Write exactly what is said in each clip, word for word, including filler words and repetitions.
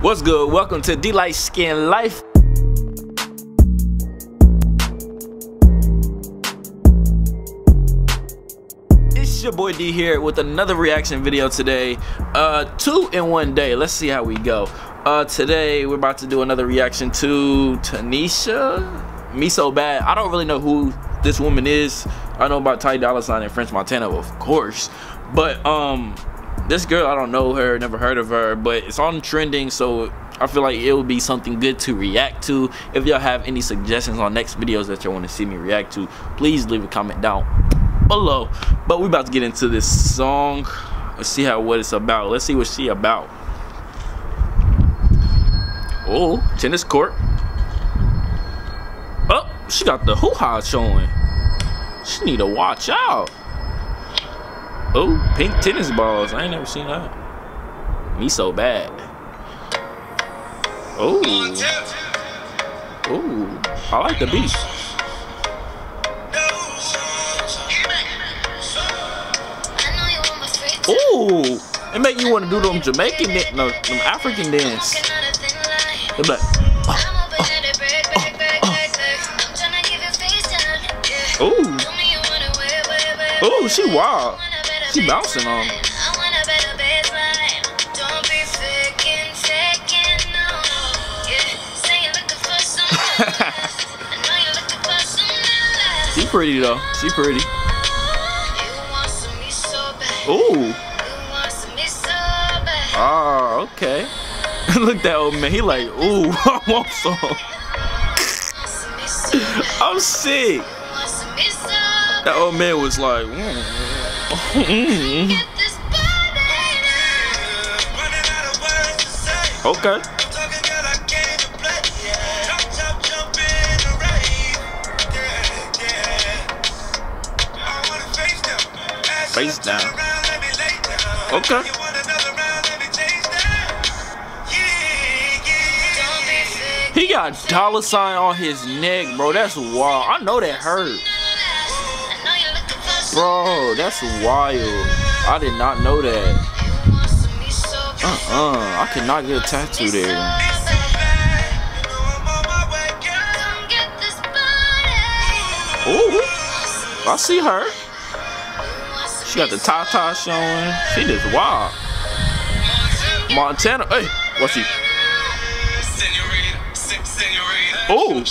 What's good? Welcome to D Light Skin Life. It's your boy D here with another reaction video today. Uh, two in one day. Let's see how we go. Uh, today we're about to do another reaction to Tanisha. Me So Bad. I don't really know who this woman is. I know about Ty Dolla Sign and French Montana, of course. But um, this girl, I don't know her, never heard of her, but it's on trending, so I feel like it would be something good to react to. If y'all have any suggestions on next videos that y'all want to see me react to, please leave a comment down below. But we about to get into this song. Let's see how what it's about. Let's see what she about. Oh, tennis court. Oh, she got the hoo-ha showing. She need to watch out. Oh, pink tennis balls. I ain't never seen that. Me So Bad. Oh. Oh, I like the beat. Oh, it make you want to do them Jamaican, no, them African dance. They're like, oh, oh, oh. Oh. Oh, she wild. She bouncing on me. She pretty though. She pretty. Ooh. Oh, okay. Look at that old man. He like, ooh, I want some. I'm sick. That old man was like, mm. Mm. Okay. Face down. Okay. He got dollar sign on his neck, bro. That's wild. I know that hurt. Bro, that's wild. I did not know that. Uh-uh. I cannot get a tattoo there. Ooh. I see her. She got the Tata showing. She just wild. Montana. Hey, what's she? Oh.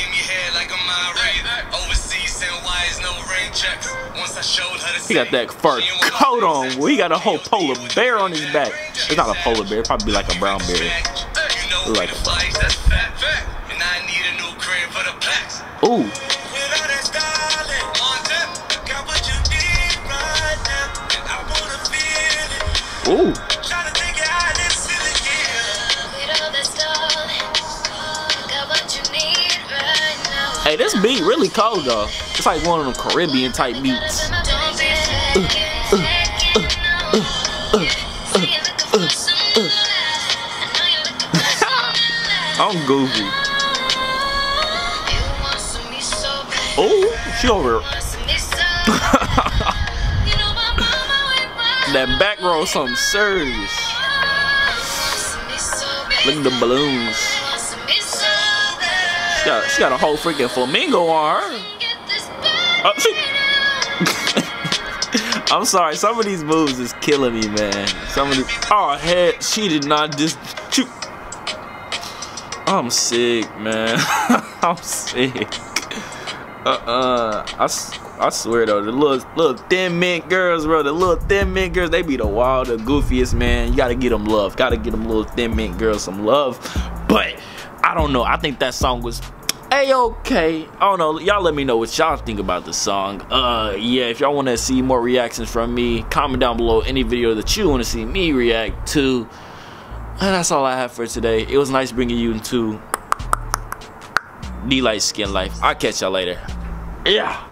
He got that fur coat on. Well, he got a whole polar bear on his back. It's not a polar bear. It'd probably be like a brown bear. Like a ooh. Ooh. Hey, this beat really cold though. It's like one of them Caribbean type beats. Uh, uh, uh, uh, uh, uh, uh. I'm goofy. Oh, she over. That back row something serious. Look at the balloons. She got, she got a whole freaking flamingo on her. Oh, she. I'm sorry, some of these moves is killing me, man. Some of these. Oh, head. She did not just shoot. I'm sick, man. I'm sick. Uh-uh. I, I swear though, the little little thin mint girls, bro, the little thin mint girls, they be the wild, the goofiest, man. You gotta get them love. Gotta get them little thin mint girls some love. But I don't know. I think that song was a-okay. I don't know. Y'all let me know what y'all think about the song. Uh, yeah, if y'all want to see more reactions from me, comment down below any video that you want to see me react to. And that's all I have for today. It was nice bringing you into D Light Skin Life. I'll catch y'all later. Yeah.